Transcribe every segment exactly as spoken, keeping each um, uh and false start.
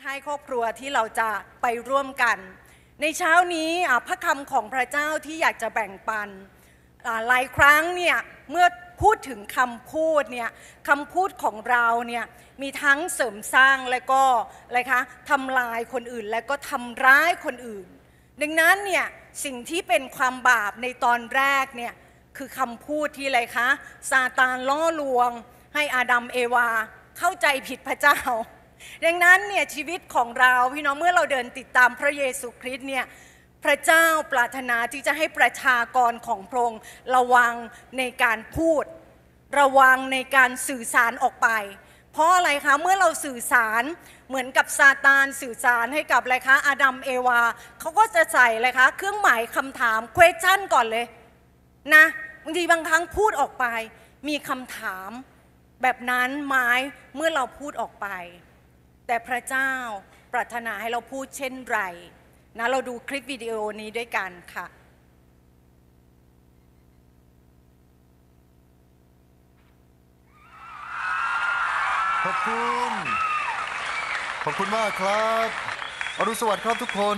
ให้ครอบครัวที่เราจะไปร่วมกันในเช้านี้พระคำของพระเจ้าที่อยากจะแบ่งปันหลายครั้งเนี่ยเมื่อพูดถึงคำพูดเนี่ยคำพูดของเราเนี่ยมีทั้งเสริมสร้างและก็อะไรคะทำลายคนอื่นและก็ทำร้ายคนอื่นดังนั้นเนี่ยสิ่งที่เป็นความบาปในตอนแรกเนี่ยคือคำพูดที่อะไรคะซาตานล่อลวงให้อาดัมเอวาเข้าใจผิดพระเจ้าดังนั้นเนี่ยชีวิตของเราพี่น้องเมื่อเราเดินติดตามพระเยซูคริสต์เนี่ยพระเจ้าปรารถนาที่จะให้ประชากรของพระองค์ระวังในการพูดระวังในการสื่อสารออกไปเพราะอะไรคะเมื่อเราสื่อสารเหมือนกับซาตานสื่อสารให้กับอะไรคะอาดัมเอวาเขาก็จะใส่อะไรคะเครื่องหมายคำถาม question ก่อนเลยนะบางทีบางครั้งพูดออกไปมีคำถามแบบนั้นไหมเมื่อเราพูดออกไปแต่พระเจ้าปรารถนาให้เราพูดเช่นไรนะเราดูคลิปวิดีโอนี้ด้วยกันค่ะขอบคุณขอบคุณมากครับอรุณสวัสดิ์ครับทุกคน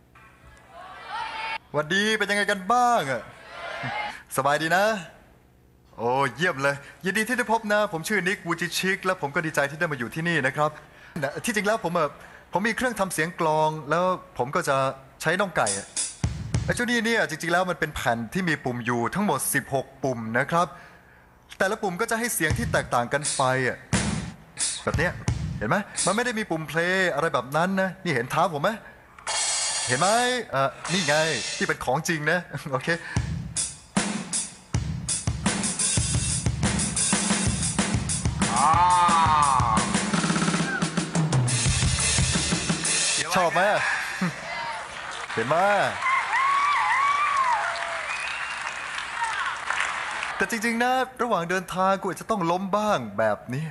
หวัดดีเป็นยังไงกันบ้างอะสบายดีนะโอ้เยี่ยมเลยยินดีที่ได้พบนะผมชื่อนิกวูจิชิกและผมก็ดีใจที่ได้มาอยู่ที่นี่นะครับที่จริงแล้วผมอะผมมีเครื่องทำเสียงกลองแล้วผมก็จะใช้น้องไก่ไอ้เจ้านี่เนี่ยจริงๆแล้วมันเป็นแผ่นที่มีปุ่มอยู่ทั้งหมดสิบหกปุ่มนะครับแต่ละปุ่มก็จะให้เสียงที่แตกต่างกันไปอะแบบนี้เห็นไหมมันไม่ได้มีปุ่มเพลย์อะไรแบบนั้นนะนี่เห็นเท้าผมไหมเห็นไหมอ่านี่ไงที่เป็นของจริงนะโอเคชอบไหมเห็นไหมแต่จริงๆนะระหว่างเดินทางกูอาจจะต้องล้มบ้างแบบนี้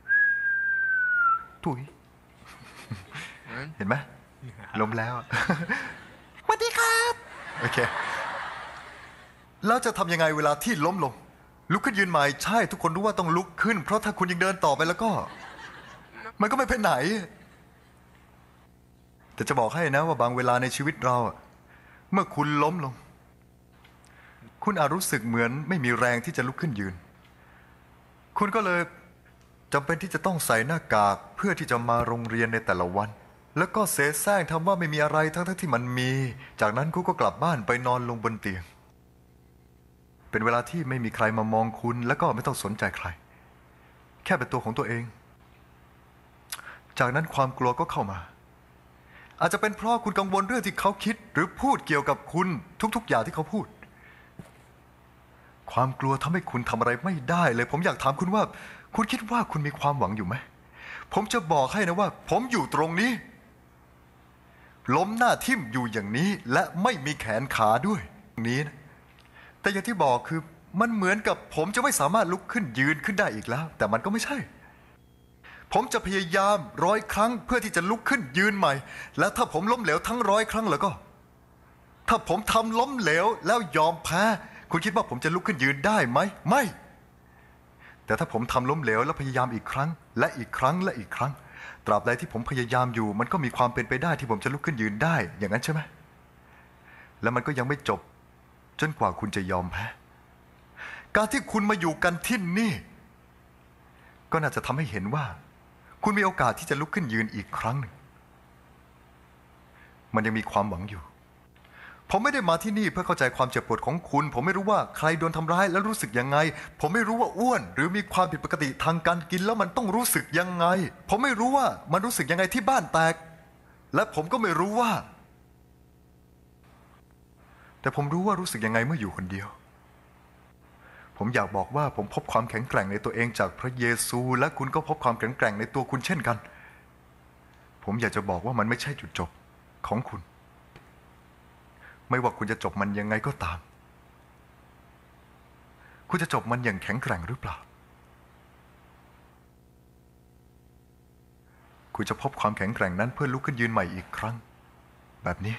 ถุยเห็นไหมล้มแล้วสวัสดีครับโอเคแล้วจะทำยังไงเวลาที่ล้มลงลุกขึ้นยืนใหม่ใช่ทุกคนรู้ว่าต้องลุกขึ้นเพราะถ้าคุณยังเดินต่อไปแล้วก็มันก็ไม่ไปไหนแต่จะบอกให้นะว่าบางเวลาในชีวิตเราเมื่อคุณล้มลงคุณอาจรู้สึกเหมือนไม่มีแรงที่จะลุกขึ้นยืนคุณก็เลยจำเป็นที่จะต้องใส่หน้ากากเพื่อที่จะมาโรงเรียนในแต่ละวันแล้วก็เสแสร้งทำว่าไม่มีอะไรทั้งๆที่มันมีจากนั้นคุณก็กลับบ้านไปนอนลงบนเตียงเป็นเวลาที่ไม่มีใครมามองคุณแล้วก็ไม่ต้องสนใจใครแค่เป็นตัวของตัวเองจากนั้นความกลัวก็เข้ามาอาจจะเป็นเพราะคุณกังวลเรื่องที่เขาคิดหรือพูดเกี่ยวกับคุณทุกๆอย่างที่เขาพูดความกลัวทำให้คุณทำอะไรไม่ได้เลยผมอยากถามคุณว่าคุณคิดว่าคุณมีความหวังอยู่ไหมผมจะบอกให้นะว่าผมอยู่ตรงนี้ล้มหน้าทิ่มอยู่อย่างนี้และไม่มีแขนขาด้วยนี้นะแต่อย่างที่บอกคือมันเหมือนกับผมจะไม่สามารถลุกขึ้นยืนขึ้นได้อีกแล้วแต่มันก็ไม่ใช่ผมจะพยายามร้อยครั้งเพื่อที่จะลุกขึ้นยืนใหม่และถ้าผมล้มเหลวทั้งร้อยครั้งแล้วก็ถ้าผมทำล้มเหลวแล้วยอมแพ้คุณคิดว่าผมจะลุกขึ้นยืนได้ไหมไม่แต่ถ้าผมทำล้มเหลวแล้วพยายามอีกครั้งและอีกครั้งและอีกครั้งตราบใดที่ผมพยายามอยู่มันก็มีความเป็นไปได้ที่ผมจะลุกขึ้นยืนได้อย่างนั้นใช่ไหมแล้วมันก็ยังไม่จบจนกว่าคุณจะยอมแพ้การที่คุณมาอยู่กันที่นี่ก็น่าจะทำให้เห็นว่าคุณมีโอกาสที่จะลุกขึ้นยืนอีกครั้งหนึ่งมันยังมีความหวังอยู่ผมไม่ได้มาที่นี่เพื่อเข้าใจความเจ็บปวดของคุณผมไม่รู้ว่าใครโดนทำร้ายแล้วรู้สึกยังไงผมไม่รู้ว่าอ้วนหรือมีความผิดปกติทางการกินแล้วมันต้องรู้สึกยังไงผมไม่รู้ว่ามันรู้สึกยังไงที่บ้านแตกและผมก็ไม่รู้ว่าแต่ผมรู้ว่ารู้สึกยังไงเมื่ออยู่คนเดียวผมอยากบอกว่าผมพบความแข็งแกร่งในตัวเองจากพระเยซูและคุณก็พบความแข็งแกร่งในตัวคุณเช่นกันผมอยากจะบอกว่ามันไม่ใช่จุดจบของคุณไม่ว่าคุณจะจบมันยังไงก็ตามคุณจะจบมันอย่างแข็งแกร่งหรือเปล่าคุณจะพบความแข็งแกร่งนั้นเพื่อลุกขึ้นยืนใหม่อีกครั้งแบบนี้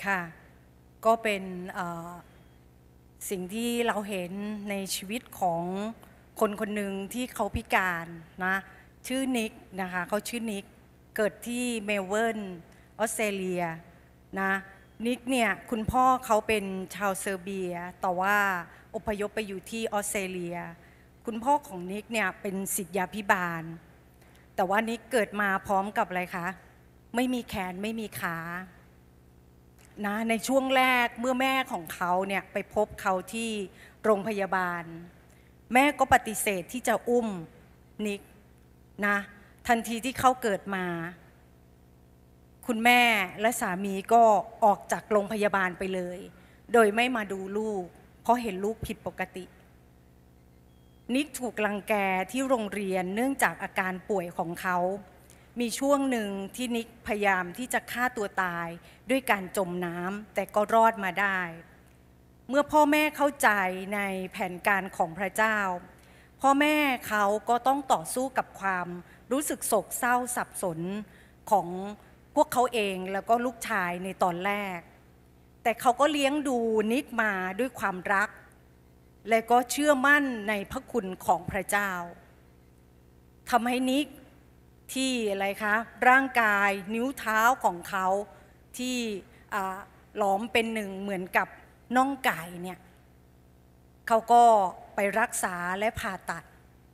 ค่ะก็เป็นสิ่งที่เราเห็นในชีวิตของคนคนหนึ่งที่เขาพิการนะชื่อนิกนะคะเขาชื่อนิกเกิดที่เมลเบิร์นออสเตรเลียนะนิกเนี่ยคุณพ่อเขาเป็นชาวเซอร์เบียแต่ว่าอพยพไปอยู่ที่ออสเตรเลียคุณพ่อของนิกเนี่ยเป็นศิษยาภิบาลแต่ว่านิกเกิดมาพร้อมกับอะไรคะไม่มีแขนไม่มีขานะในช่วงแรกเมื่อแม่ของเขาเนี่ยไปพบเขาที่โรงพยาบาลแม่ก็ปฏิเสธที่จะอุ้มนิกนะทันทีที่เขาเกิดมาคุณแม่และสามีก็ออกจากโรงพยาบาลไปเลยโดยไม่มาดูลูกเพราะเห็นลูกผิดปกตินิกถูกรังแกที่โรงเรียนเนื่องจากอาการป่วยของเขามีช่วงหนึ่งที่นิกพยายามที่จะฆ่าตัวตายด้วยการจมน้ำแต่ก็รอดมาได้เมื่อพ่อแม่เข้าใจในแผนการของพระเจ้าพ่อแม่เขาก็ต้องต่อสู้กับความรู้สึกโศกเศร้าสับสนของพวกเขาเองแล้วก็ลูกชายในตอนแรกแต่เขาก็เลี้ยงดูนิกมาด้วยความรักและก็เชื่อมั่นในพระคุณของพระเจ้าทำให้นิกที่อะไรคะร่างกายนิ้วเท้าของเขาที่หลอมเป็นหนึ่งเหมือนกับน่องไก่เนี่ยเขาก็ไปรักษาและผ่าตัด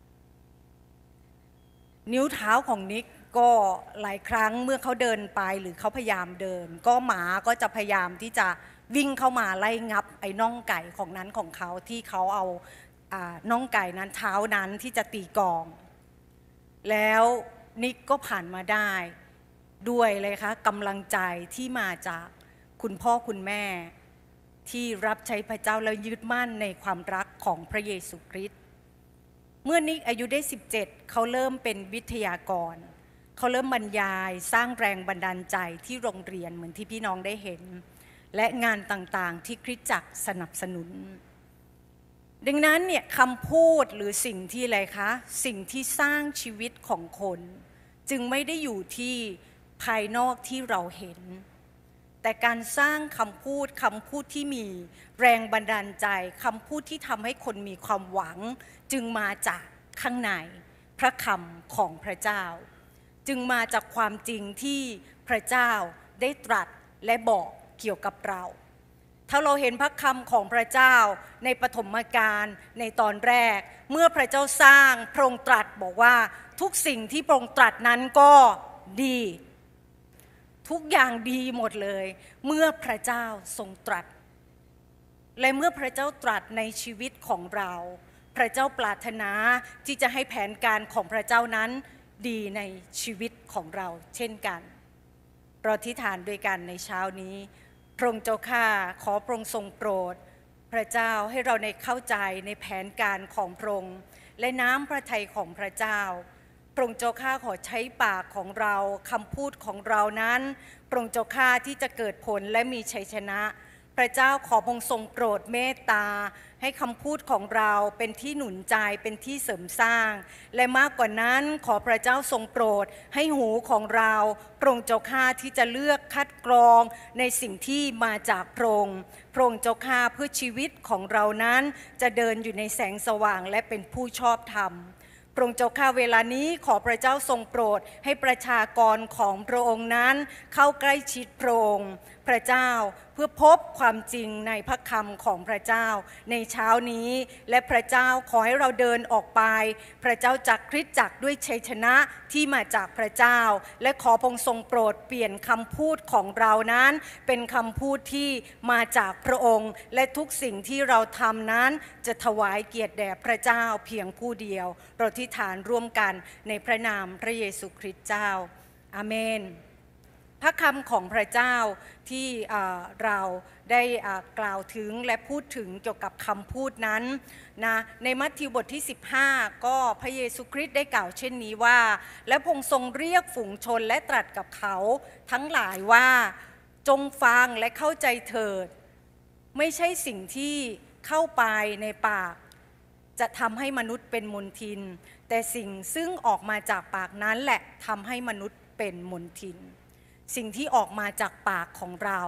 นิ้วเท้าของนิกก็หลายครั้งเมื่อเขาเดินไปหรือเขาพยายามเดินก็หมาก็จะพยายามที่จะวิ่งเข้ามาไล่งับไอ้น่องไก่ของนั้นของเขาที่เขาเอาน่องไก่นั้นเท้านั้นที่จะตีกลองแล้วนิกก็ผ่านมาได้ด้วยเลยคะกำลังใจที่มาจากคุณพ่อคุณแม่ที่รับใช้พระเจ้าแล้วยึดมั่นในความรักของพระเยซูคริสต์เมื่อนิกอายุได้สิบเจ็ดเขาเริ่มเป็นวิทยากรเขาเริ่มบรรยายสร้างแรงบันดาลใจที่โรงเรียนเหมือนที่พี่น้องได้เห็นและงานต่างๆที่คริสตจักรสนับสนุนดังนั้นเนี่ยคำพูดหรือสิ่งที่อะไรคะสิ่งที่สร้างชีวิตของคนจึงไม่ได้อยู่ที่ภายนอกที่เราเห็นแต่การสร้างคำพูดคำพูดที่มีแรงบันดาลใจคำพูดที่ทำให้คนมีความหวังจึงมาจากข้างในพระคำของพระเจ้าจึงมาจากความจริงที่พระเจ้าได้ตรัสและบอกเกี่ยวกับเราถ้าเราเห็นพระคำของพระเจ้าในปฐมกาลในตอนแรกเมื่อพระเจ้าสร้างพระองค์ตรัสบอกว่าทุกสิ่งที่พระองค์ตรัสนั้นก็ดีทุกอย่างดีหมดเลยเมื่อพระเจ้าทรงตรัสและเมื่อพระเจ้าตรัสในชีวิตของเราพระเจ้าปรารถนาที่จะให้แผนการของพระเจ้านั้นดีในชีวิตของเราเช่นกันเราอธิษฐานด้วยกันในเช้านี้พระองค์เจ้าข้าขอพระองค์ทรงโปรดพระเจ้าให้เราในเข้าใจในแผนการของพระองค์และน้ำพระทัยของพระเจ้าพระองค์เจ้าข้าขอใช้ปากของเราคำพูดของเรานั้นพระองค์เจ้าข้าที่จะเกิดผลและมีชัยชนะพระเจ้าขอพระองค์ทรงโปรดเมตตาให้คำพูดของเราเป็นที่หนุนใจเป็นที่เสริมสร้างและมากกว่านั้นขอพระเจ้าทรงโปรดให้หูของเราพระองค์เจ้าข้าที่จะเลือกคัดกรองในสิ่งที่มาจากพระองค์พระองค์เจ้าข้าเพื่อชีวิตของเรานั้นจะเดินอยู่ในแสงสว่างและเป็นผู้ชอบธรรมพระองค์เจ้าข้าเวลานี้ขอพระเจ้าทรงโปรดให้ประชากรของพระองค์นั้นเข้าใกล้ชิดพระองค์พระเจ้าเพื่อพบความจริงในพระคำของพระเจ้าในเช้านี้และพระเจ้าขอให้เราเดินออกไปพระเจ้าจักคริสตจักรด้วยชัยชนะที่มาจากพระเจ้าและขอพระองค์ทรงโปรดเปลี่ยนคำพูดของเรานั้นเป็นคำพูดที่มาจากพระองค์และทุกสิ่งที่เราทำนั้นจะถวายเกียรติแด่พระเจ้าเพียงผู้เดียวเราอธิษฐานร่วมกันในพระนามพระเยซูคริสต์เจ้าอาเมนพระคำของพระเจ้าที่เราได้กล่าวถึงและพูดถึงเกี่ยวกับคำพูดนั้นนะในมัทธิวบทที่สิบห้าก็พระเยซูคริสต์ได้กล่าวเช่นนี้ว่าและพระองค์ทรงเรียกฝูงชนและตรัสกับเขาทั้งหลายว่าจงฟังและเข้าใจเถิดไม่ใช่สิ่งที่เข้าไปในปากจะทำให้มนุษย์เป็นมลทินแต่สิ่งซึ่งออกมาจากปากนั้นแหละทำให้มนุษย์เป็นมลทินสิ่งที่ออกมาจากปากของเรา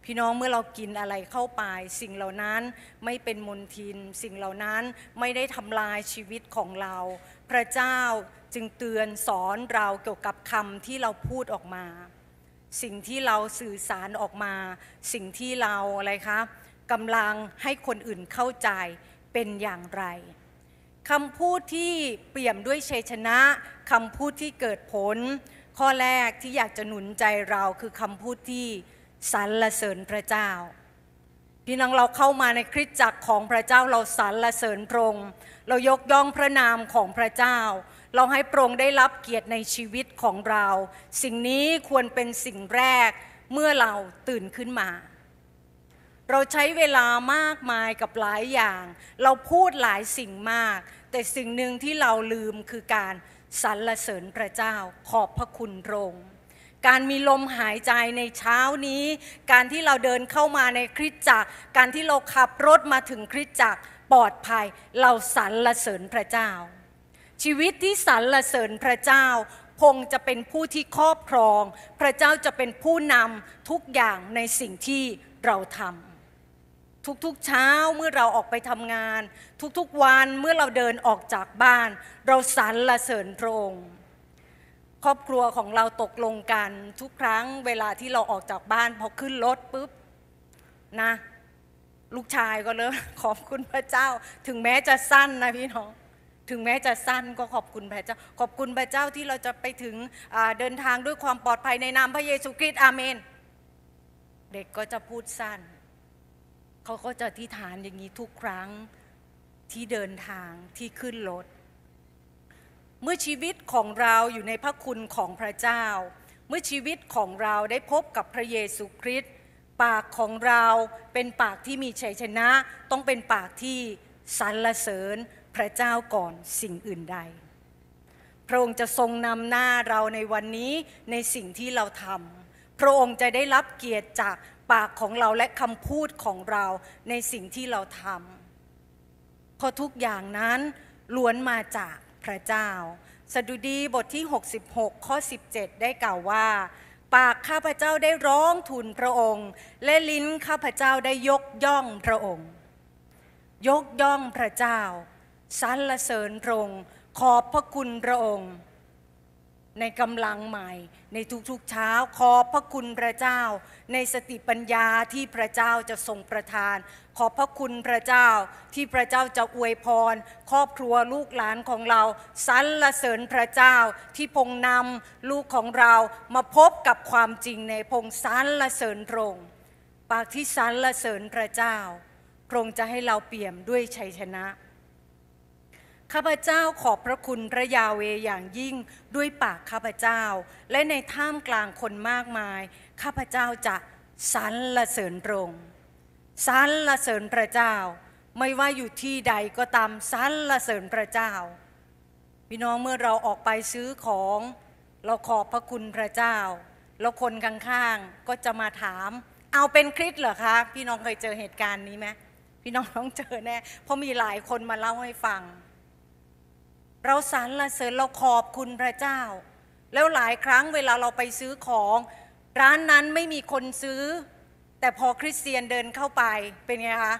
พี่น้องเมื่อเรากินอะไรเข้าไปสิ่งเหล่านั้นไม่เป็นมลทินสิ่งเหล่านั้นไม่ได้ทำลายชีวิตของเราพระเจ้าจึงเตือนสอนเราเกี่ยวกับคำที่เราพูดออกมาสิ่งที่เราสื่อสารออกมาสิ่งที่เราอะไรคะกำลังให้คนอื่นเข้าใจเป็นอย่างไรคำพูดที่เปี่ยมด้วยชัยชนะคำพูดที่เกิดผลข้อแรกที่อยากจะหนุนใจเราคือคำพูดที่สรรเสริญพระเจ้าพี่น้องเราเข้ามาในคริสตจักรของพระเจ้าเราสรรเสริญพระองค์เรายกย่องพระนามของพระเจ้าเราให้พระองค์ได้รับเกียรติในชีวิตของเราสิ่งนี้ควรเป็นสิ่งแรกเมื่อเราตื่นขึ้นมาเราใช้เวลามากมายกับหลายอย่างเราพูดหลายสิ่งมากแต่สิ่งหนึ่งที่เราลืมคือการสรรเสริญพระเจ้าขอบพระคุณพระองค์การมีลมหายใจในเช้านี้การที่เราเดินเข้ามาในคริสตจักรการที่เราขับรถมาถึงคริสตจักรปลอดภัยเราสรรเสริญพระเจ้าชีวิตที่สรรเสริญพระเจ้าคงจะเป็นผู้ที่ครอบครองพระเจ้าจะเป็นผู้นำทุกอย่างในสิ่งที่เราทำทุกๆเช้าเมื่อเราออกไปทำงานทุกๆวันเมื่อเราเดินออกจากบ้านเราสรรเสริญพระองค์ครอบครัวของเราตกลงกันทุกครั้งเวลาที่เราออกจากบ้านพอขึ้นรถปุ๊บนะลูกชายก็เลยขอบคุณพระเจ้าถึงแม้จะสั้นนะพี่น้องถึงแม้จะสั้นก็ขอบคุณพระเจ้าขอบคุณพระเจ้าที่เราจะไปถึงเดินทางด้วยความปลอดภัยในนามพระเยซูคริสต์อาเมนเด็กก็จะพูดสั้นเขาก็จะอธิษฐานอย่างนี้ทุกครั้งที่เดินทางที่ขึ้นรถเมื่อชีวิตของเราอยู่ในพระคุณของพระเจ้าเมื่อชีวิตของเราได้พบกับพระเยซูคริสต์ปากของเราเป็นปากที่มีชัยชนะต้องเป็นปากที่สรรเสริญพระเจ้าก่อนสิ่งอื่นใดพระองค์จะทรงนำหน้าเราในวันนี้ในสิ่งที่เราทำพระองค์จะได้รับเกียรติจากปากของเราและคำพูดของเราในสิ่งที่เราทำเพราะทุกอย่างนั้นล้วนมาจากพระเจ้าสดุดีบทที่หกสิบหกข้อสิบเจ็ดได้กล่าวว่าปากข้าพเจ้าได้ร้องทูลพระองค์และลิ้นข้าพเจ้าได้ยกย่องพระองค์ยกย่องพระเจ้าสรรเสริญพระองค์ขอบพระคุณพระองค์ในกำลังใหม่ในทุกๆเช้าขอบพระคุณพระเจ้าในสติปัญญาที่พระเจ้าจะทรงประทานขอบพระคุณพระเจ้าที่พระเจ้าจะอวยพรครอบครัวลูกหลานของเราสรรเสริญพระเจ้าที่พงนำลูกของเรามาพบกับความจริงในพงสรรเสริญพระองค์ปากที่สรรเสริญพระเจ้าพระองค์จะให้เราเปี่ยมด้วยชัยชนะข้าพเจ้าขอบพระคุณพระยาเวห์อย่างยิ่งด้วยปากข้าพเจ้าและในท่ามกลางคนมากมายข้าพเจ้าจะสรรเสริญพระองค์สรรเสริญพระเจ้าไม่ว่าอยู่ที่ใดก็ตามสรรเสริญพระเจ้าพี่น้องเมื่อเราออกไปซื้อของเราขอบพระคุณพระเจ้าแล้วคนข้างๆก็จะมาถามเอาเป็นคริสต์เหรอคะพี่น้องเคยเจอเหตุการณ์นี้ไหมพี่น้องต้องเจอแน่เพราะมีหลายคนมาเล่าให้ฟังเราสรรเสริญเราขอบคุณพระเจ้าแล้วหลายครั้งเวลาเราไปซื้อของร้านนั้นไม่มีคนซื้อแต่พอคริสเตียนเดินเข้าไปเป็นไงคะ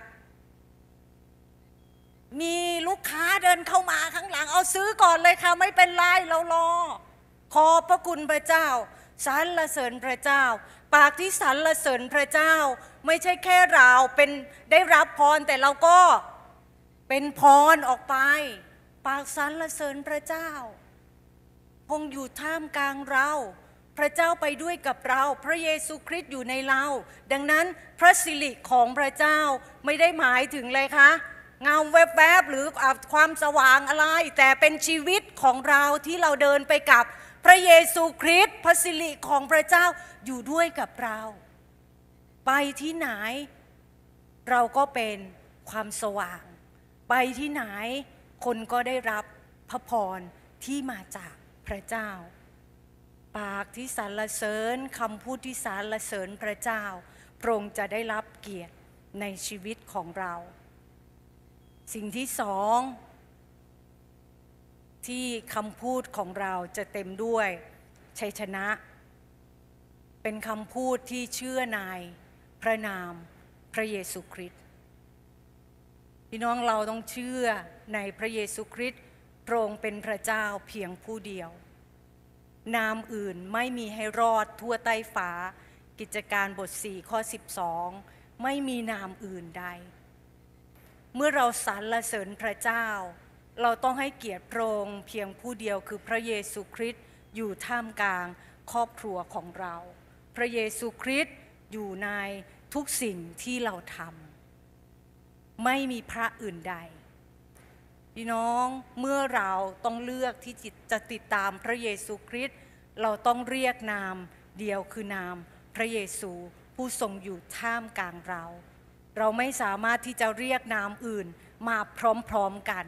มีลูกค้าเดินเข้ามาข้างหลังเอาซื้อก่อนเลยค่ะไม่เป็นไรเรารอขอบพระคุณพระเจ้าสรรเสริญพระเจ้าปากที่สรรเสริญพระเจ้าไม่ใช่แค่เราเป็นได้รับพรแต่เราก็เป็นพรออกไปปากสรรเสริญพระเจ้าคงอยู่ท่ามกลางเราพระเจ้าไปด้วยกับเราพระเยซูคริสต์อยู่ในเราดังนั้นพระสิริของพระเจ้าไม่ได้หมายถึงเลยคะเงาแวบๆหรือความสว่างอะไรแต่เป็นชีวิตของเราที่เราเดินไปกับพระเยซูคริสต์พระสิริของพระเจ้าอยู่ด้วยกับเราไปที่ไหนเราก็เป็นความสว่างไปที่ไหนคนก็ได้รับพระพรที่มาจากพระเจ้าปากที่สรรเสริญคำพูดที่สรรเสริญพระเจ้าพระองค์จะได้รับเกียรติในชีวิตของเราสิ่งที่สองที่คำพูดของเราจะเต็มด้วยชัยชนะเป็นคำพูดที่เชื่อในพระนามพระเยซูคริสต์พี่น้องเราต้องเชื่อในพระเยซูคริสต์พระองค์เป็นพระเจ้าเพียงผู้เดียวนามอื่นไม่มีให้รอดทั่วใต้ฟ้ากิจการบทสี่ข้อสิบสองไม่มีนามอื่นใดเมื่อเราสรรเสริญพระเจ้าเราต้องให้เกียรติพระองค์เพียงผู้เดียวคือพระเยซูคริสต์อยู่ท่ามกลางครอบครัวของเราพระเยซูคริสต์อยู่ในทุกสิ่งที่เราทำไม่มีพระอื่นใดพี่น้องเมื่อเราต้องเลือกที่จะติดตามพระเยซูคริสต์เราต้องเรียกนามเดียวคือนามพระเยซูผู้ทรงอยู่ท่ามกลางเราเราไม่สามารถที่จะเรียกนามอื่นมาพร้อมๆกัน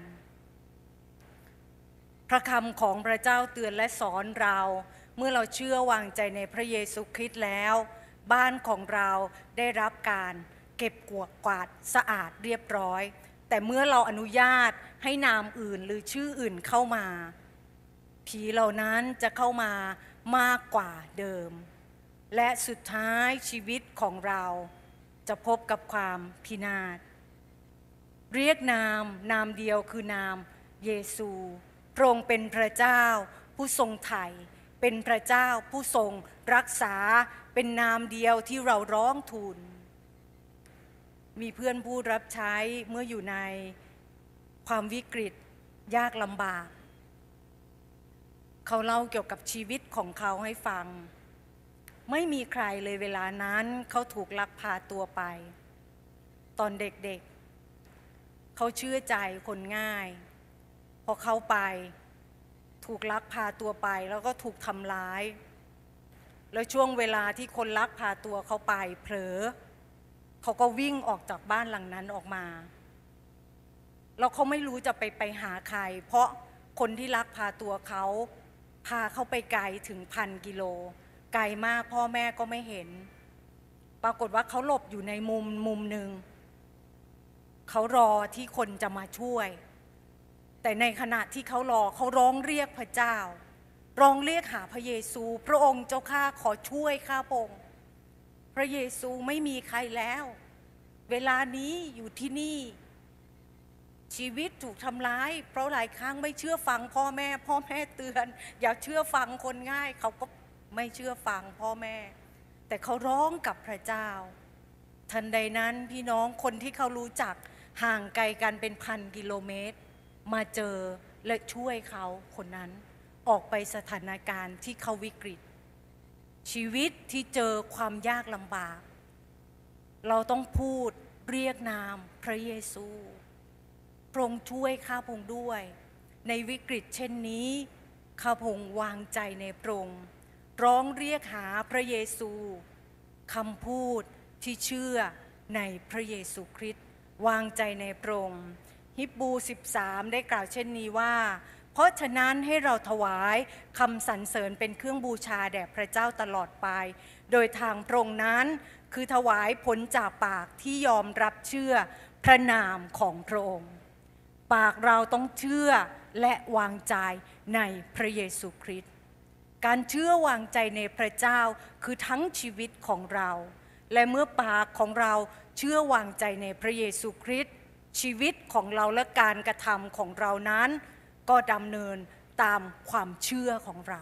พระคำของพระเจ้าเตือนและสอนเราเมื่อเราเชื่อวางใจในพระเยซูคริสต์แล้วบ้านของเราได้รับการเก็บกวาดกวาดสะอาดเรียบร้อยแต่เมื่อเราอนุญาตให้นามอื่นหรือชื่ออื่นเข้ามาผีเหล่านั้นจะเข้ามามากกว่าเดิมและสุดท้ายชีวิตของเราจะพบกับความพินาศเรียกนามนามเดียวคือนามเยซูพระองค์เป็นพระเจ้าผู้ทรงไถ่เป็นพระเจ้าผู้ทรงรักษาเป็นนามเดียวที่เราร้องทูลมีเพื่อนผู้รับใช้เมื่ออยู่ในความวิกฤตยากลำบากเขาเล่าเกี่ยวกับชีวิตของเขาให้ฟังไม่มีใครเลยเวลานั้นเขาถูกลักพาตัวไปตอนเด็กๆเขาเชื่อใจคนง่ายพอเขาไปถูกลักพาตัวไปแล้วก็ถูกทำร้ายแล้วช่วงเวลาที่คนลักพาตัวเขาไปเผลอเขาก็วิ่งออกจากบ้านหลังนั้นออกมาแล้วเขาไม่รู้จะไปไปหาใครเพราะคนที่ลักพาตัวเขาพาเขาไปไกลถึงพันกิโลไกลมากพ่อแม่ก็ไม่เห็นปรากฏว่าเขาหลบอยู่ในมุมมุมหนึ่งเขารอที่คนจะมาช่วยแต่ในขณะที่เขารอเขาร้องเรียกพระเจ้าร้องเรียกหาพระเยซูพระองค์เจ้าข้าขอช่วยข้าพระองค์พระเยซูไม่มีใครแล้วเวลานี้อยู่ที่นี่ชีวิตถูกทำร้ายเพราะหลายครั้งไม่เชื่อฟังพ่อแม่พ่อแม่เตือนอย่าเชื่อฟังคนง่ายเขาก็ไม่เชื่อฟังพ่อแม่แต่เขาร้องกับพระเจ้าทันใดนั้นพี่น้องคนที่เขารู้จักห่างไกลกันเป็นพันกิโลเมตรมาเจอและช่วยเขาคนนั้นออกไปสถานการณ์ที่เขาวิกฤตชีวิตที่เจอความยากลำบากเราต้องพูดเรียกนามพระเยซูพระองค์ช่วยข้าพงด้วยในวิกฤตเช่นนี้ข้าพงวางใจในพระองค์ร้องเรียกหาพระเยซูคำพูดที่เชื่อในพระเยซูคริสต์วางใจในพระองค์ฮิบรูสิบสามได้กล่าวเช่นนี้ว่าเพราะฉะนั้นให้เราถวายคำสรรเสริญเป็นเครื่องบูชาแด่พระเจ้าตลอดไปโดยทางพระองค์นั้นคือถวายผลจากปากที่ยอมรับเชื่อพระนามของพระองค์ปากเราต้องเชื่อและวางใจในพระเยซูคริสต์การเชื่อวางใจในพระเจ้าคือทั้งชีวิตของเราและเมื่อปากของเราเชื่อวางใจในพระเยซูคริสต์ชีวิตของเราและการกระทำของเรานั้นก็ดำเนินตามความเชื่อของเรา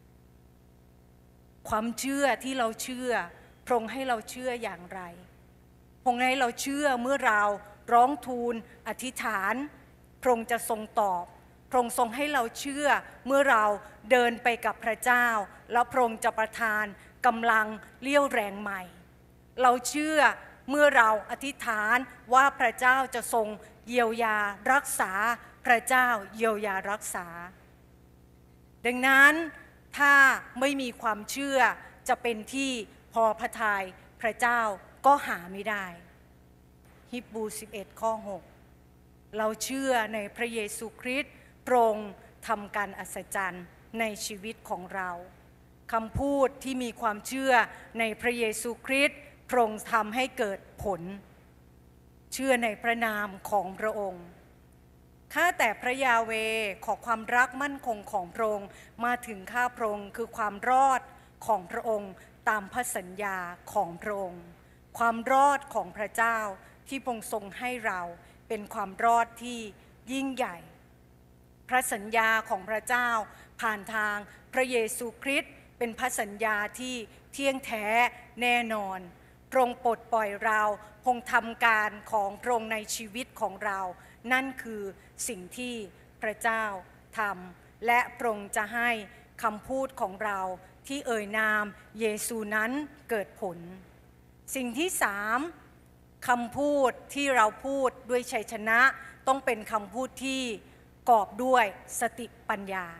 ความเชื่อที่เราเชื่อพระองค์ให้เราเชื่ออย่างไรพระองค์ให้เราเชื่อเมื่อเราร้องทูลอธิษฐานพระองค์จะทรงตอบพระองค์ทรงให้เราเชื่อเมื่อเราเดินไปกับพระเจ้าแล้วพระองค์จะประทานกำลังเลี้ยวแรงใหม่เราเชื่อเมื่อเราอธิษฐานว่าพระเจ้าจะทรงเยียวยารักษาพระเจ้าเยียวยารักษาดังนั้นถ้าไม่มีความเชื่อจะเป็นที่พอพระทัยพระเจ้าก็หาไม่ได้ฮิบรูสิบเอ็ดข้อหกเราเชื่อในพระเยซูคริสต์พระองค์ทำการอัศจรรย์ในชีวิตของเราคำพูดที่มีความเชื่อในพระเยซูคริสต์พระองค์ทำให้เกิดผลเชื่อในพระนามของพระองค์ข้าแต่พระยาเวห์ขอความรักมั่นคงของพระองค์มาถึงข้าพระองค์คือความรอดของพระองค์ตามพระสัญญาของพระองค์ความรอดของพระเจ้าที่พระองค์ทรงให้เราเป็นความรอดที่ยิ่งใหญ่พระสัญญาของพระเจ้าผ่านทางพระเยซูคริสต์เป็นพระสัญญาที่เที่ยงแท้แน่นอนพระองค์ปลดปล่อยเราพระองค์ทำการของพระองค์ในชีวิตของเรานั่นคือสิ่งที่พระเจ้าทำและพระองค์จะให้คำพูดของเราที่เอ่ยนามเยซูนั้นเกิดผลสิ่งที่สามคำพูดที่เราพูดด้วยชัยชนะต้องเป็นคำพูดที่กอบด้วยสติปัญญา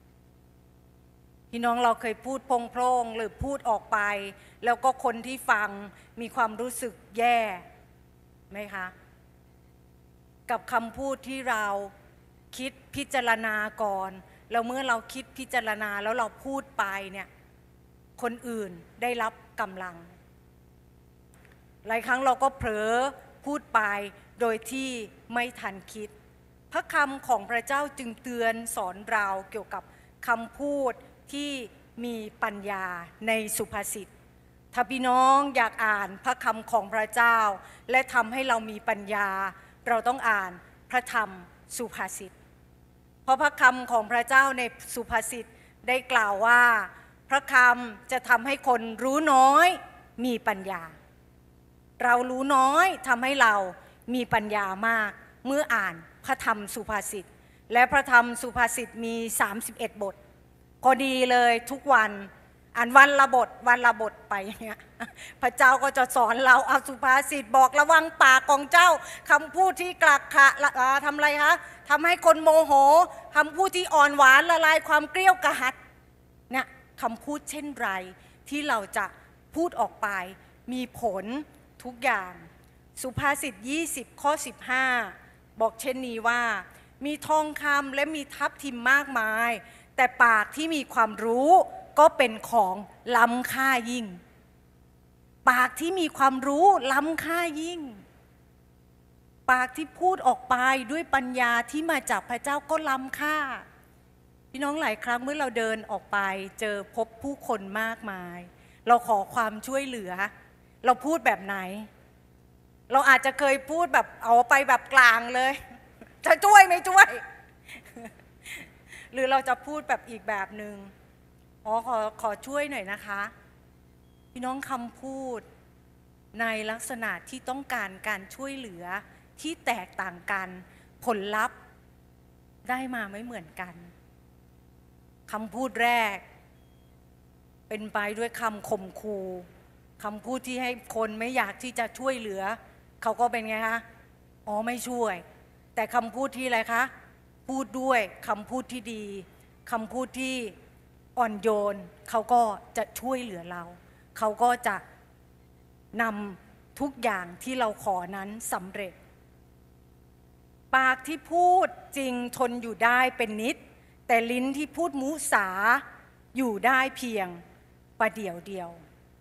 พี่น้องเราเคยพูดโพร่งๆหรือพูดออกไปแล้วก็คนที่ฟังมีความรู้สึกแย่ไหมคะกับคำพูดที่เราคิดพิจารณาก่อนแล้วเมื่อเราคิดพิจารณาแล้วเราพูดไปเนี่ยคนอื่นได้รับกำลังหลายครั้งเราก็เผลอพูดไปโดยที่ไม่ทันคิดพระคำของพระเจ้าจึงเตือนสอนเราเกี่ยวกับคำพูดที่มีปัญญาในสุภาษิตถ้าพี่น้องอยากอ่านพระคำของพระเจ้าและทำให้เรามีปัญญาเราต้องอ่านพระธรรมสุภาษิตเพราะพระคำของพระเจ้าในสุภาษิตได้กล่าวว่าพระคำจะทำให้คนรู้น้อยมีปัญญาเรารู้น้อยทำให้เรามีปัญญามากเมื่ออ่านพระธรรมสุภาษิตและพระธรรมสุภาษิตมีสามสิบเอ็ดบทพอดีเลยทุกวันอ่านวันละบทวันละบทไปเนี่ยพระเจ้าก็จะสอนเราเอาสุภาษิตบอกระวังปากของเจ้าคำพูดที่กลักขะทำอะไรคะทำให้คนโมโหคำพูดที่อ่อนหวานละลายความเกลี้ยกล่อมเนี่ยคำพูดเช่นไรที่เราจะพูดออกไปมีผลทุกอย่างสุภาษิตยี่สิบข้อสิบห้าบอกเช่นนี้ว่ามีทองคำและมีทับทิมมากมายแต่ปากที่มีความรู้ก็เป็นของล้ำค่ายิ่งปากที่มีความรู้ล้ำค่ายิ่งปากที่พูดออกไปด้วยปัญญาที่มาจากพระเจ้าก็ล้ำค่าพี่น้องหลายครั้งเมื่อเราเดินออกไปเจอพบผู้คนมากมายเราขอความช่วยเหลือเราพูดแบบไหนเราอาจจะเคยพูดแบบเอาไปแบบกลางเลยจะช่วยไม่ช่วยหรือเราจะพูดแบบอีกแบบหนึ่งอ๋อขอขอช่วยหน่อยนะคะพี่น้องคำพูดในลักษณะที่ต้องการการช่วยเหลือที่แตกต่างกันผลลัพธ์ได้มาไม่เหมือนกันคำพูดแรกเป็นไปด้วยคำข่มขู่คำพูดที่ให้คนไม่อยากที่จะช่วยเหลือเขาก็เป็นไงคะอ๋อไม่ช่วยแต่คำพูดที่อะไรคะพูดด้วยคำพูดที่ดีคำพูดที่อ่อนโยนเขาก็จะช่วยเหลือเราเขาก็จะนำทุกอย่างที่เราขอนั้นสำเร็จปากที่พูดจริงทนอยู่ได้เป็นนิดแต่ลิ้นที่พูดมุสาอยู่ได้เพียงประเดี๋ยวเดียว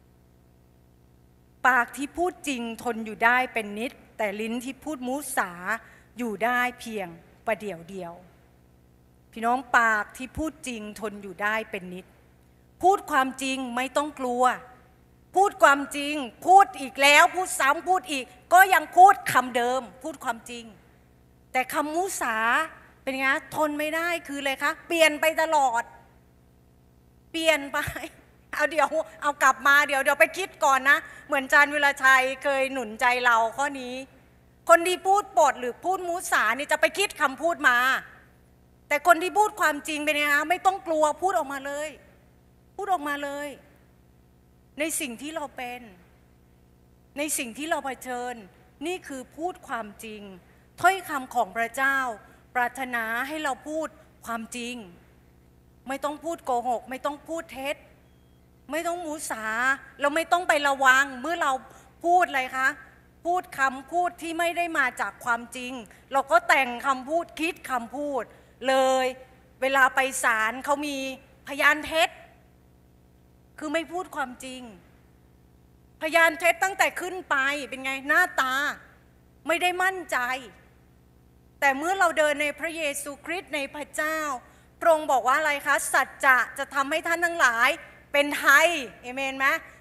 ปากที่พูดจริงทนอยู่ได้เป็นนิดแต่ลิ้นที่พูดมุสาอยู่ได้เพียงประเดี๋ยวเดียวพี่น้องปากที่พูดจริงทนอยู่ได้เป็นนิดพูดความจริงไม่ต้องกลัวพูดความจริงพูดอีกแล้วพูดซ้ำพูดอีกก็ยังพูดคำเดิมพูดความจริงแต่คำมุสาเป็นไงทนไม่ได้คืออะไรคะเปลี่ยนไปตลอดเปลี่ยนไปเอาเดี๋ยวเอากลับมาเดี๋ยวเดี๋ยวไปคิดก่อนนะเหมือนอาจารย์วิรชัยเคยหนุนใจเราข้อนี้คนที่พูดปดหรือพูดมุสานี่จะไปคิดคำพูดมาแต่คนที่พูดความจริงเป็นไงคะไม่ต้องกลัวพูดออกมาเลยพูดออกมาเลยในสิ่งที่เราเป็นในสิ่งที่เราเผชิญนี่คือพูดความจริงถ้อยคำของพระเจ้าปรารถนาให้เราพูดความจริงไม่ต้องพูดโกหกไม่ต้องพูดเท็จไม่ต้องมุสาเราไม่ต้องไประวังเมื่อเราพูดอะไรคะพูดคำพูดที่ไม่ได้มาจากความจริงเราก็แต่งคำพูดคิดคำพูดเลยเวลาไปศาลเขามีพยานเท็จคือไม่พูดความจริงพยานเท็จตั้งแต่ขึ้นไปเป็นไงหน้าตาไม่ได้มั่นใจแต่เมื่อเราเดินในพระเยซูคริสต์ในพระเจ้าพระองค์บอกว่าอะไรคะสัจจะจะทำให้ท่านทั้งหลายเป็นไทยเอเมนไหม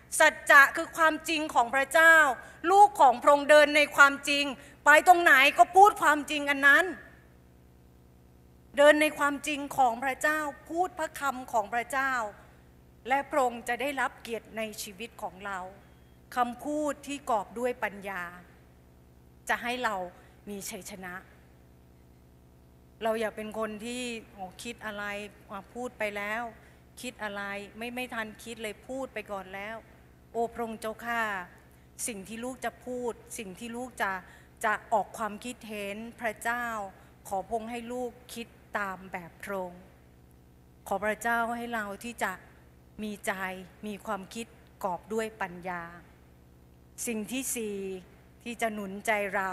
สัจจะคือความจริงของพระเจ้าลูกของพระองค์เดินในความจริงไปตรงไหนก็พูดความจริงอันนั้นเดินในความจริงของพระเจ้าพูดพระคำของพระเจ้าและพระองค์จะได้รับเกียรติในชีวิตของเราคำพูดที่กอบด้วยปัญญาจะให้เรามีชัยชนะเราอย่าเป็นคนที่โอ้คิดอะไรพูดไปแล้วคิดอะไรไม่ไม่ทันคิดเลยพูดไปก่อนแล้วโอ้พระองค์เจ้าข้าสิ่งที่ลูกจะพูดสิ่งที่ลูกจะจะออกความคิดเห็นพระเจ้าขอพระองค์ให้ลูกคิดตามแบบพระองค์ขอพระเจ้าให้เราที่จะมีใจมีความคิดกอบด้วยปัญญาสิ่งที่สี่ที่จะหนุนใจเรา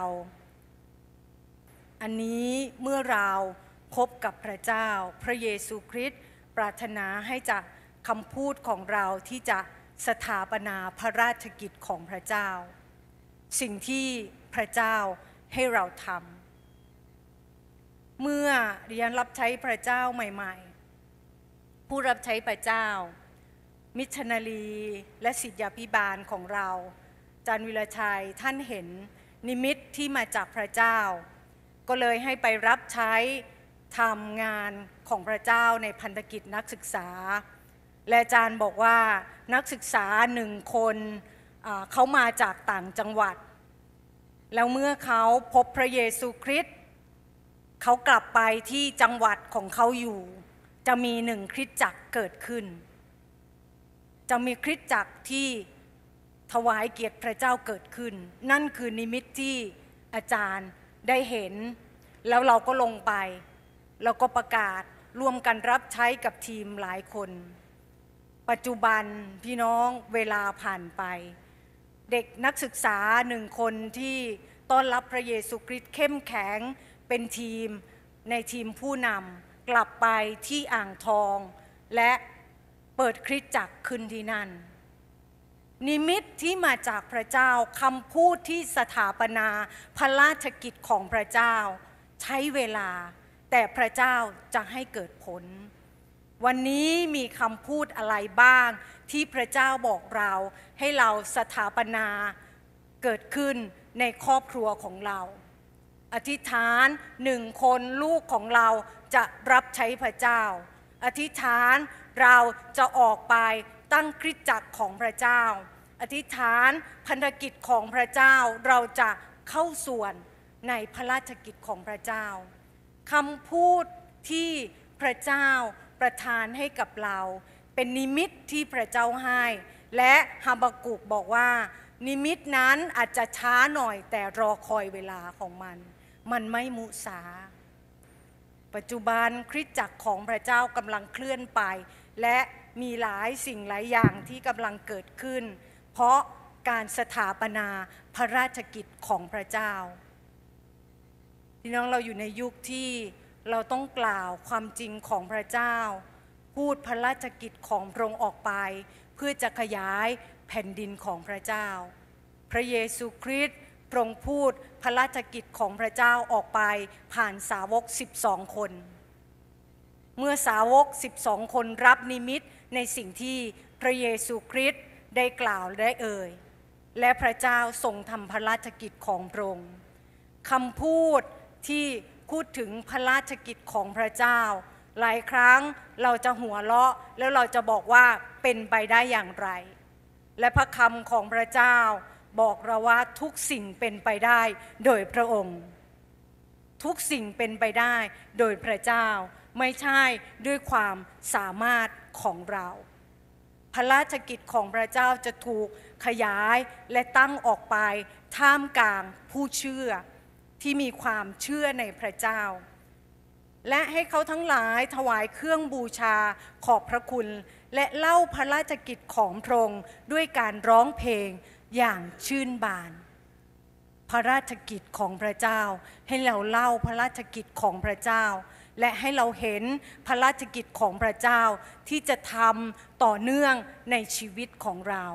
อันนี้เมื่อเราพบกับพระเจ้าพระเยซูคริสต์ปรารถนาให้จากคำพูดของเราที่จะสถาปนาพระราชกิจของพระเจ้าสิ่งที่พระเจ้าให้เราทำเมื่อเรียนรับใช้พระเจ้าใหม่ๆผู้รับใช้พระเจ้ามิชชันนารีและศิษยาภิบาลของเราอาจารย์วิรชัยท่านเห็นนิมิตที่มาจากพระเจ้าก็เลยให้ไปรับใช้ทำงานของพระเจ้าในพันธกิจนักศึกษาและอาจารย์บอกว่านักศึกษาหนึ่งคนเขามาจากต่างจังหวัดแล้วเมื่อเขาพบพระเยซูคริสต์เขากลับไปที่จังหวัดของเขาอยู่จะมีหนึ่งคริสตจักรเกิดขึ้นจะมีคริสตจักรที่ถวายเกียรติพระเจ้าเกิดขึ้นนั่นคือนิมิตที่อาจารย์ได้เห็นแล้วเราก็ลงไปแล้วก็ประกาศร่วมกันรับใช้กับทีมหลายคนปัจจุบันพี่น้องเวลาผ่านไปเด็กนักศึกษาหนึ่งคนที่ต้อนรับพระเยซูคริสต์เข้มแข็งเป็นทีมในทีมผู้นำกลับไปที่อ่างทองและเปิดคริสตจักรขึ้นที่นั่นนิมิตที่มาจากพระเจ้าคำพูดที่สถาปนาพระราชกิจของพระเจ้าใช้เวลาแต่พระเจ้าจะให้เกิดผลวันนี้มีคำพูดอะไรบ้างที่พระเจ้าบอกเราให้เราสถาปนาเกิดขึ้นในครอบครัวของเราอธิษฐานหนึ่งคนลูกของเราจะรับใช้พระเจ้าอธิษฐานเราจะออกไปตั้งคริสตจักรของพระเจ้าอธิษฐานพันธกิจของพระเจ้าเราจะเข้าส่วนในพระราชกิจของพระเจ้าคำพูดที่พระเจ้าประทานให้กับเราเป็นนิมิตที่พระเจ้าให้และฮาบากุกบอกว่านิมิตนั้นอาจจะช้าหน่อยแต่รอคอยเวลาของมันมันไม่มุสาปัจจุบันคริสตจักรของพระเจ้ากำลังเคลื่อนไปและมีหลายสิ่งหลายอย่างที่กำลังเกิดขึ้นเพราะการสถาปนาพระราชกิจของพระเจ้าพี่น้องเราอยู่ในยุคที่เราต้องกล่าวความจริงของพระเจ้าพูดพระราชกิจของพระองค์ออกไปเพื่อจะขยายแผ่นดินของพระเจ้าพระเยซูคริสต์ทรงพูดพระราชกิจของพระเจ้าออกไปผ่านสาวกสิบสองคนเมื่อสาวกสิบสองคนรับนิมิตในสิ่งที่พระเยซูคริสต์ได้กล่าวได้เอ่ยและพระเจ้าทรงทำพระราชกิจของพระองค์คำพูดที่พูดถึงพระราชกิจของพระเจ้าหลายครั้งเราจะหัวเราะแล้วเราจะบอกว่าเป็นไปได้อย่างไรและพระคำของพระเจ้าบอกเราว่าทุกสิ่งเป็นไปได้โดยพระองค์ทุกสิ่งเป็นไปได้โดยพระเจ้าไม่ใช่ด้วยความสามารถของเราพระราชกิจของพระเจ้าจะถูกขยายและตั้งออกไปท่ามกลางผู้เชื่อที่มีความเชื่อในพระเจ้าและให้เขาทั้งหลายถวายเครื่องบูชาขอบพระคุณและเล่าพระราชกิจของพระองค์ด้วยการร้องเพลงอย่างชื่นบานพระราชกิจของพระเจ้าให้เราเล่าพระราชกิจของพระเจ้าและให้เราเห็นพระราชกิจของพระเจ้าที่จะทำต่อเนื่องในชีวิตของเรา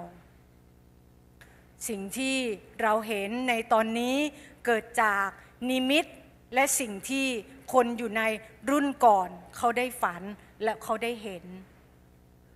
สิ่งที่เราเห็นในตอนนี้เกิดจากนิมิตและสิ่งที่คนอยู่ในรุ่นก่อนเขาได้ฝันและเขาได้เห็น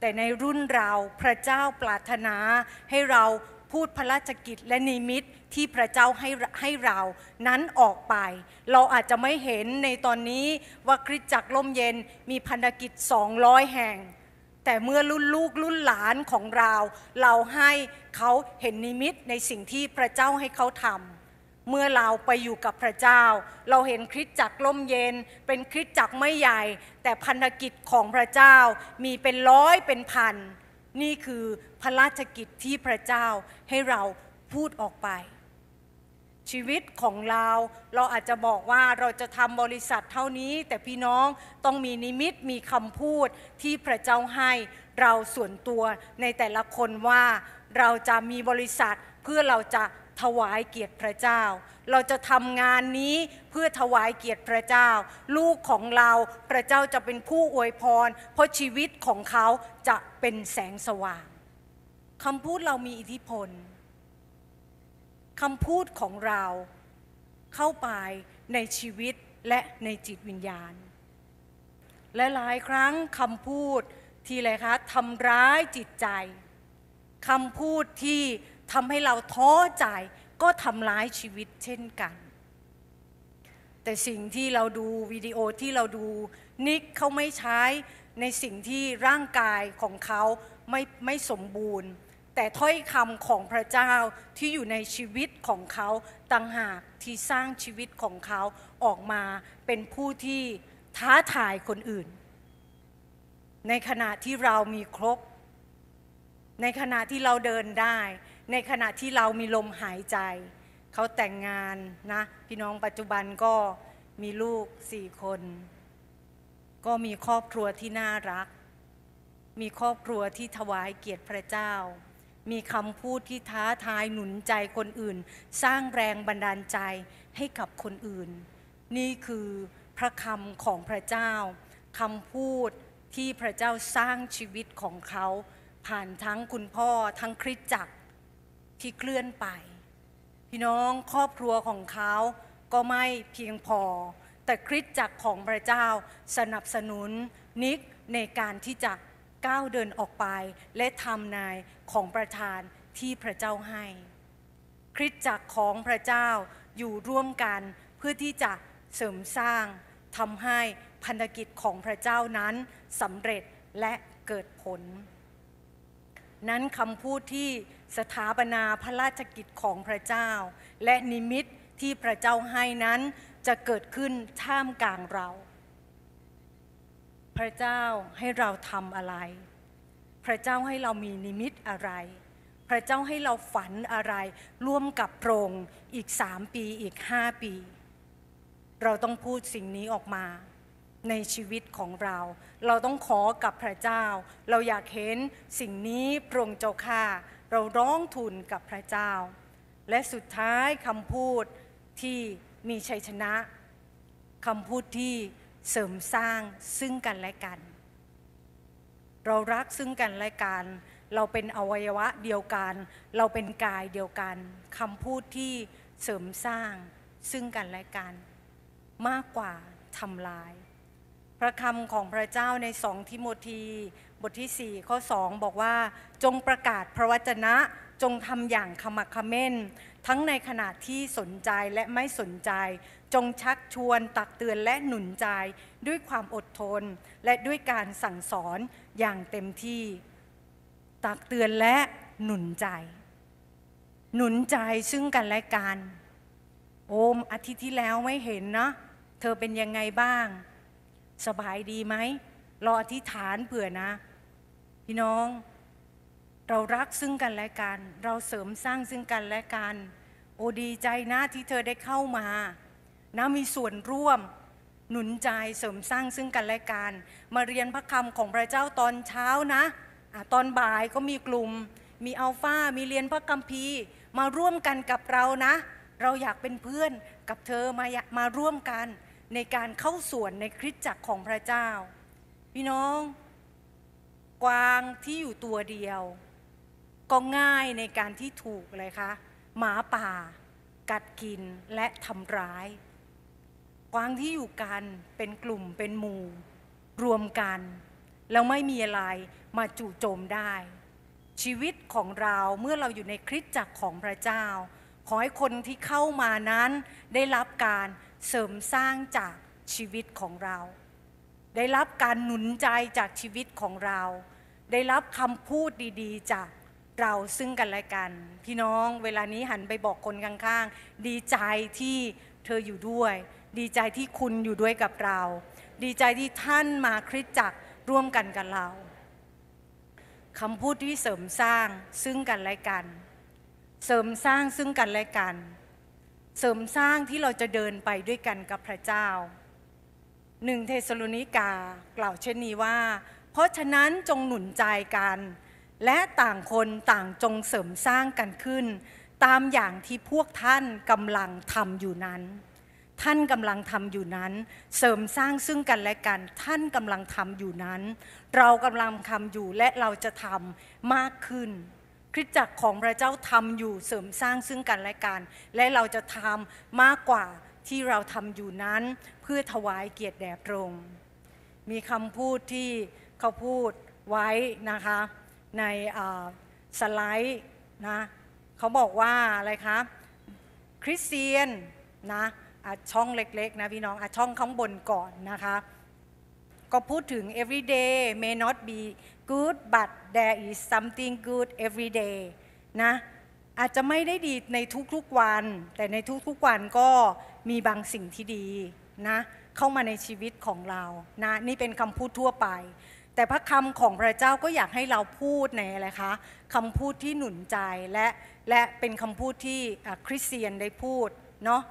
แต่ในรุ่นเราพระเจ้าปรารถนาให้เราพูดพระราชกิจและนิมิตที่พระเจ้าให้ให้เรานั้นออกไปเราอาจจะไม่เห็นในตอนนี้ว่าคริสตจักรร่มเย็นมีพันธกิจสองร้อยแห่งแต่เมื่อรุ่นลูกรุ่นหลานของเราเราให้เขาเห็นนิมิตในสิ่งที่พระเจ้าให้เขาทำเมื่อเราไปอยู่กับพระเจ้าเราเห็นคริสตจักรร่มเย็นเป็นคริสตจักรไม่ใหญ่แต่พันธกิจของพระเจ้ามีเป็นร้อยเป็นพันนี่คือพระราชกิจที่พระเจ้าให้เราพูดออกไปชีวิตของเราเราอาจจะบอกว่าเราจะทำบริษัทเท่านี้แต่พี่น้องต้องมีนิมิตมีคำพูดที่พระเจ้าให้เราส่วนตัวในแต่ละคนว่าเราจะมีบริษัทเพื่อเราจะถวายเกียรติพระเจ้าเราจะทำงานนี้เพื่อถวายเกียรติพระเจ้าลูกของเราพระเจ้าจะเป็นผู้อวยพรเพราะชีวิตของเขาจะเป็นแสงสว่างคำพูดเรามีอิทธิพลคำพูดของเราเข้าไปในชีวิตและในจิตวิญญาณและหลายครั้งคำพูดที่อะไรคะทำร้ายจิตใจคำพูดที่ทำให้เราท้อใจก็ทำร้ายชีวิตเช่นกันแต่สิ่งที่เราดูวิดีโอที่เราดูนิกเขาไม่ใช้ในสิ่งที่ร่างกายของเขาไม่ไม่สมบูรณ์แต่ถ้อยคำของพระเจ้าที่อยู่ในชีวิตของเขาต่างหากที่สร้างชีวิตของเขาออกมาเป็นผู้ที่ท้าทายคนอื่นในขณะที่เรามีครบในขณะที่เราเดินได้ในขณะที่เรามีลมหายใจเขาแต่งงานนะพี่น้องปัจจุบันก็มีลูกสี่คนก็มีครอบครัวที่น่ารักมีครอบครัวที่ถวายเกียรติพระเจ้ามีคำพูดที่ท้าทายหนุนใจคนอื่นสร้างแรงบันดาลใจให้กับคนอื่นนี่คือพระคำของพระเจ้าคำพูดที่พระเจ้าสร้างชีวิตของเขาผ่านทั้งคุณพ่อทั้งคริสตจักรที่เคลื่อนไปพี่น้องครอบครัวของเขาก็ไม่เพียงพอแต่คริสตจักรของพระเจ้าสนับสนุนนิกในการที่จะก้าวเดินออกไปและทำนายของประธานที่พระเจ้าให้คริสตจักรของพระเจ้าอยู่ร่วมกันเพื่อที่จะเสริมสร้างทำให้พันธกิจของพระเจ้านั้นสำเร็จและเกิดผลนั้นคำพูดที่สถาปนาพระราชกิจของพระเจ้าและนิมิตที่พระเจ้าให้นั้นจะเกิดขึ้นท่ามกลางเราพระเจ้าให้เราทำอะไรพระเจ้าให้เรามีนิมิตอะไรพระเจ้าให้เราฝันอะไรร่วมกับพระองค์อีกสามปีอีกห้าปีเราต้องพูดสิ่งนี้ออกมาในชีวิตของเราเราต้องขอกับพระเจ้าเราอยากเห็นสิ่งนี้พระองค์เจ้าข้าเราร้องทูลกับพระเจ้าและสุดท้ายคำพูดที่มีชัยชนะคำพูดที่เสริมสร้างซึ่งกันและกันเรารักซึ่งกันและกันเราเป็นอวัยวะเดียวกันเราเป็นกายเดียวกันคำพูดที่เสริมสร้างซึ่งกันและกันมากกว่าทำลายพระคำของพระเจ้าในสองทิโมธีบทที่สี่ข้อสองบอกว่าจงประกาศพระวจนะจงทำอย่างขมักเขม้นทั้งในขณะที่สนใจและไม่สนใจจงชักชวนตักเตือนและหนุนใจด้วยความอดทนและด้วยการสั่งสอนอย่างเต็มที่ตักเตือนและหนุนใจหนุนใจซึ่งกันและกันโอมอาทิตย์ที่แล้วไม่เห็นนะเธอเป็นยังไงบ้างสบายดีไหมรออธิษฐานเผื่อนะพี่น้องเรารักซึ่งกันและกันเราเสริมสร้างซึ่งกันและกันโอ้ดีใจนะที่เธอได้เข้ามานะมีส่วนร่วมหนุนใจเสริมสร้างซึ่งกันและกันมาเรียนพระคำของพระเจ้าตอนเช้านะอะตอนบ่ายก็มีกลุ่มมีอัลฟามีเรียนพระคัมภีร์มาร่วมกันกับเรานะเราอยากเป็นเพื่อนกับเธอมามาร่วมกันในการเข้าส่วนในคริสตจักรของพระเจ้าพี่น้องกวางที่อยู่ตัวเดียวก็ง่ายในการที่ถูกเลยคะหมาป่ากัดกินและทำร้ายกวางที่อยู่กันเป็นกลุ่มเป็นหมู่รวมกันแล้วไม่มีอะไรมาจู่โจมได้ชีวิตของเราเมื่อเราอยู่ในคริสตจักรของพระเจ้าขอให้คนที่เข้ามานั้นได้รับการเสริมสร้างจากชีวิตของเราได้รับการหนุนใจจากชีวิตของเราได้รับคำพูดดีๆจากเราซึ่งกันและกันพี่น้องเวลานี้หันไปบอกคนข้างๆดีใจที่เธออยู่ด้วยดีใจที่คุณอยู่ด้วยกับเราดีใจที่ท่านมาคริสตจักรร่วมกันกับเราคำพูดที่เสริมสร้างซึ่งกันและกันเสริมสร้างซึ่งกันและกันเสริมสร้างที่เราจะเดินไปด้วยกันกับพระเจ้าหนึ่งเทสโลนิกากล่าวเช่นนี้ว่าเพราะฉะนั้นจงหนุนใจกันและต่างคนต่างจงเสริมสร้างกันขึ้นตามอย่างที่พวกท่านกำลังทำอยู่นั้นท่านกำลังทำอยู่นั้นเสริมสร้างซึ่งกันและกันท่านกำลังทำอยู่นั้นเรากำลังทำอยู่และเราจะทำมากขึ้นคริสตจักรของพระเจ้าทำอยู่เสริมสร้างซึ่งกันและกันและเราจะทำมากกว่าที่เราทำอยู่นั้นเพื่อถวายเกียรติแด่พระองค์มีคำพูดที่เขาพูดไว้นะคะในสไลด์นะเขาบอกว่าอะไรคะคริสเตียนนะช่องเล็กๆนะพี่น้องช่องข้างบนก่อนนะคะก็พูดถึง every day may not be good but there is something good every day นะอาจจะไม่ได้ดีในทุกๆวันแต่ในทุกๆวันก็มีบางสิ่งที่ดีนะเข้ามาในชีวิตของเรานะนี่เป็นคำพูดทั่วไปแต่พระคำของพระเจ้าก็อยากให้เราพูดในอะไรคะคำพูดที่หนุนใจและและเป็นคำพูดที่คริสเตียนได้พูดเนาะ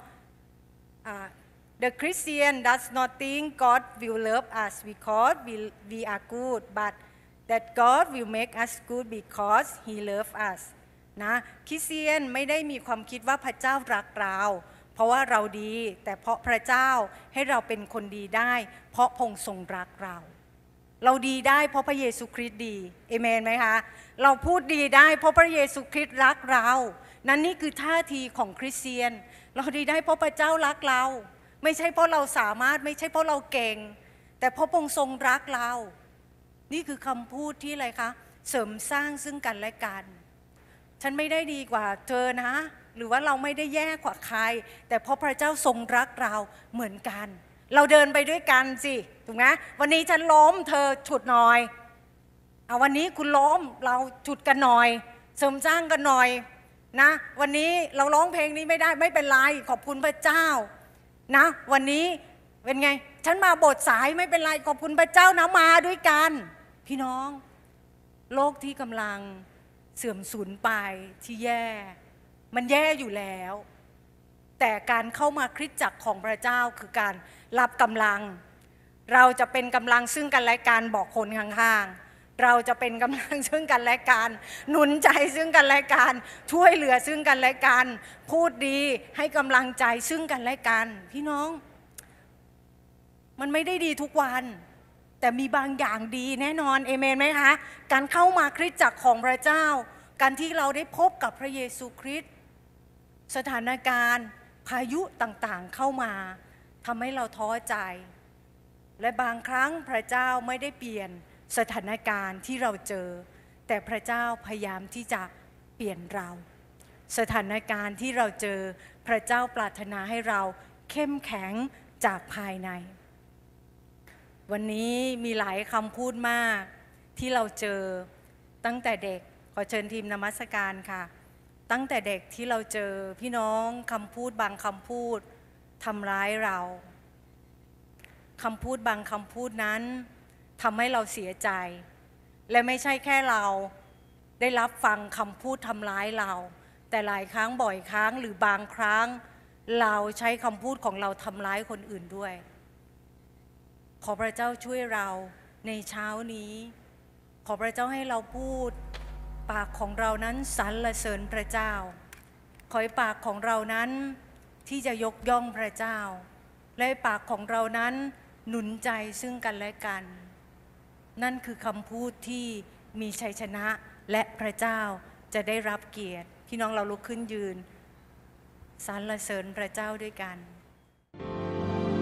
Uh, the Christian does not think God will love us because we, we are good, but that God will make us good because He loves us นะคริสเตียนไม่ได้มีความคิดว่าพระเจ้ารักเราเพราะว่าเราดีแต่เพราะพระเจ้าให้เราเป็นคนดีได้เพราะพระองค์ทรงรักเราเราดีได้เพราะพระเยซูคริสต์ดีเอเมนไหมคะเราพูดดีได้เพราะพระเยซูคริสต์รักเรานั่นนี่คือท่าทีของคริสเตียนเราดีได้เพราะพระเจ้ารักเราไม่ใช่เพราะเราสามารถไม่ใช่เพราะเราเก่งแต่เพราะพระองค์ทรงรักเรานี่คือคำพูดที่อะไรคะเสริมสร้างซึ่งกันและกันฉันไม่ได้ดีกว่าเธอนะหรือว่าเราไม่ได้แย่กว่าใครแต่เพราะพระเจ้าทรงรักเราเหมือนกันเราเดินไปด้วยกันสิถูกไหมวันนี้ฉันล้มเธอฉุดหน่อยเอาวันนี้คุณล้มเราฉุดกันหน่อยเสริมสร้างกันหน่อยนะวันนี้เราร้องเพลงนี้ไม่ได้ไม่เป็นไรขอบคุณพระเจ้านะวันนี้เป็นไงฉันมาโบสถ์สายไม่เป็นไรขอบคุณพระเจ้านะมาด้วยกันพี่น้องโลกที่กำลังเสื่อมสูญไปที่แย่มันแย่อยู่แล้วแต่การเข้ามาคริสตจักรของพระเจ้าคือการรับกำลังเราจะเป็นกำลังซึ่งกันและกันบอกคนข้างๆเราจะเป็นกำลังซึ่งกันและกันหนุนใจซึ่งกันและกันช่วยเหลือซึ่งกันและกันพูดดีให้กำลังใจซึ่งกันและกันพี่น้องมันไม่ได้ดีทุกวันแต่มีบางอย่างดีแน่นอนเอเมนไหมคะการเข้ามาคริสตจักรของพระเจ้าการที่เราได้พบกับพระเยซูคริสต์สถานการณ์พายุต่างๆเข้ามาทำให้เราท้อใจและบางครั้งพระเจ้าไม่ได้เปลี่ยนสถานการณ์ที่เราเจอแต่พระเจ้าพยายามที่จะเปลี่ยนเราสถานการณ์ที่เราเจอพระเจ้าปรารถนาให้เราเข้มแข็งจากภายในวันนี้มีหลายคำพูดมากที่เราเจอตั้งแต่เด็กขอเชิญทีมนมัสการค่ะตั้งแต่เด็กที่เราเจอพี่น้องคำพูดบางคำพูดทำร้ายเราคำพูดบางคำพูดนั้นทำให้เราเสียใจและไม่ใช่แค่เราได้รับฟังคำพูดทำร้ายเราแต่หลายครั้งบ่อยครั้งหรือบางครั้งเราใช้คำพูดของเราทำร้ายคนอื่นด้วยขอพระเจ้าช่วยเราในเช้านี้ขอพระเจ้าให้เราพูดปากของเรานั้นสรรเสริญพระเจ้าขอให้ปากของเรานั้นที่จะยกย่องพระเจ้าและปากของเรานั้นหนุนใจซึ่งกันและกันนั่นคือคำพูดที่มีชัยชนะและพระเจ้าจะได้รับเกียรติพี่น้องเราลุกขึ้นยืนสรรเสริญพระเจ้าด้วยกัน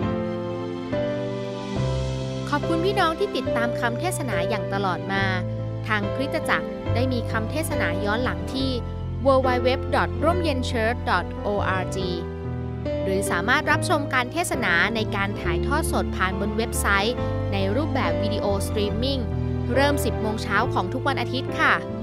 ขอบคุณพี่น้องที่ติดตามคำเทศนาอย่างตลอดมาทางคริสตจักรได้มีคำเทศนาย้อนหลังที่ ดับเบิลยู ดับเบิลยู ดับเบิลยู ดอท ร่มเย็นเชิร์ช ดอท โอ อาร์ จี หรือสามารถรับชมการเทศนาในการถ่ายทอดสดผ่านบนเว็บไซต์ในรูปแบบวิดีโอสตรีมมิ่งเริ่ม สิบโมงเช้าของทุกวันอาทิตย์ค่ะ